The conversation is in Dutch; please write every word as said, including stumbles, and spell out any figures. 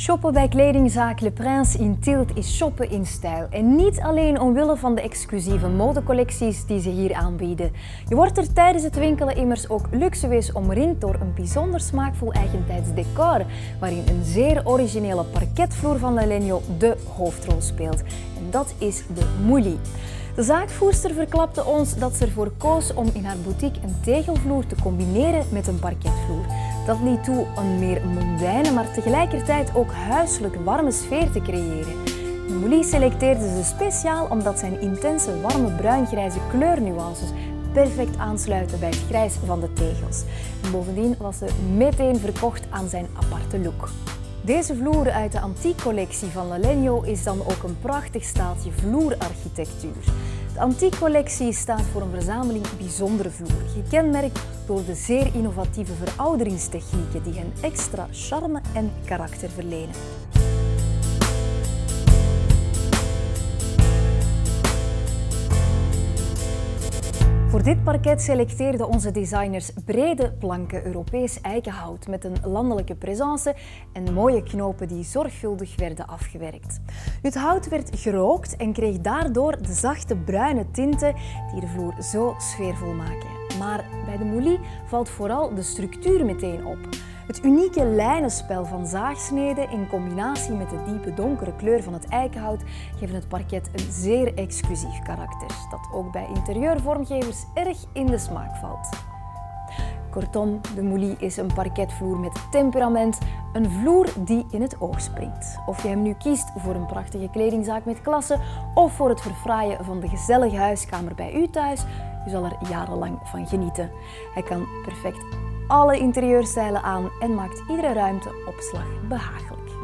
Shoppen bij kledingzaak Le Prince in Tielt is shoppen in stijl. En niet alleen omwille van de exclusieve modecollecties die ze hier aanbieden. Je wordt er tijdens het winkelen immers ook luxueus omringd door een bijzonder smaakvol eigentijds decor, waarin een zeer originele parketvloer van Lalegno de hoofdrol speelt. En dat is de Mouly. De zaakvoerster verklapte ons dat ze ervoor koos om in haar boutique een tegelvloer te combineren met een parketvloer. Dat liet toe een meer mondaine, maar tegelijkertijd ook huiselijk warme sfeer te creëren. De Mouly selecteerde ze speciaal omdat zijn intense, warme bruingrijze kleurnuances perfect aansluiten bij het grijs van de tegels. En bovendien was ze meteen verkocht aan zijn aparte look. Deze vloer uit de Antiek-collectie van Lalegno is dan ook een prachtig staaltje vloerarchitectuur. De Antiek-collectie staat voor een verzameling bijzondere vloeren, gekenmerkt door de zeer innovatieve verouderingstechnieken die hen extra charme en karakter verlenen. Voor dit parket selecteerden onze designers brede planken Europees eikenhout met een landelijke présence en mooie knopen die zorgvuldig werden afgewerkt. Het hout werd gerookt en kreeg daardoor de zachte bruine tinten die de vloer zo sfeervol maken. Maar bij de Mouly valt vooral de structuur meteen op. Het unieke lijnenspel van zaagsneden in combinatie met de diepe donkere kleur van het eikenhout geven het parket een zeer exclusief karakter, dat ook bij interieurvormgevers erg in de smaak valt. Kortom, de Mouly is een parketvloer met temperament, een vloer die in het oog springt. Of je hem nu kiest voor een prachtige kledingzaak met klasse of voor het verfraaien van de gezellige huiskamer bij u thuis, u zal er jarenlang van genieten. Hij kan perfect alle interieurstijlen aan en maakt iedere ruimteopslag behagelijk.